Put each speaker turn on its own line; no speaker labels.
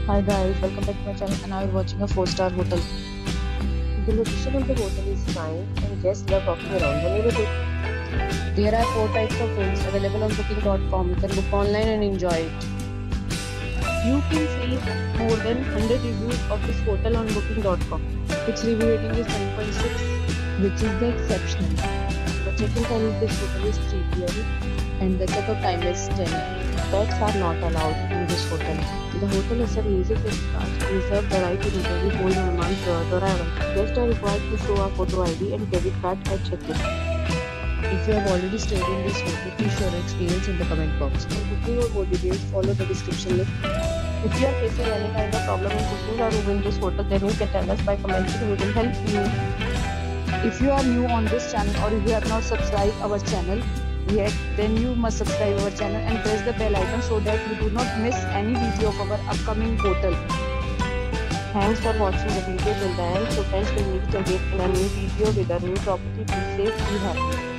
Hi guys, welcome back to my channel and now we're watching a 4-star hotel.
The location of the hotel is fine and guests love walking around the neighborhood.
There are 4 types of rooms available on booking.com. You can book online and enjoy it. You can see more than 100 reviews of this hotel on booking.com. Its review rating is 9.6, which is the exceptional. The check-in time of this hotel is 3 p.m. and the check-out time is 10 a.m. Pets are not allowed in this hotel. The hotel accepts music gift cards. Reserve the right to temporarily hold an amount prior to arrival. Guests are required to show a photo ID and debit card at check-in. If you have already stayed in this hotel, please share your experience in the comment box. For booking or more details, follow the description link. If you are facing any kind of problem in booking a room in this hotel, then you can tell us by commenting. We will help you. If you are new on this channel or if you have not subscribed our channel yet, then you must subscribe our channel and press the bell icon so that you do not miss any video of our upcoming hotel. Thanks for watching the video till the end. So friends, will meet again in a new video with a new property. Be safe, be happy.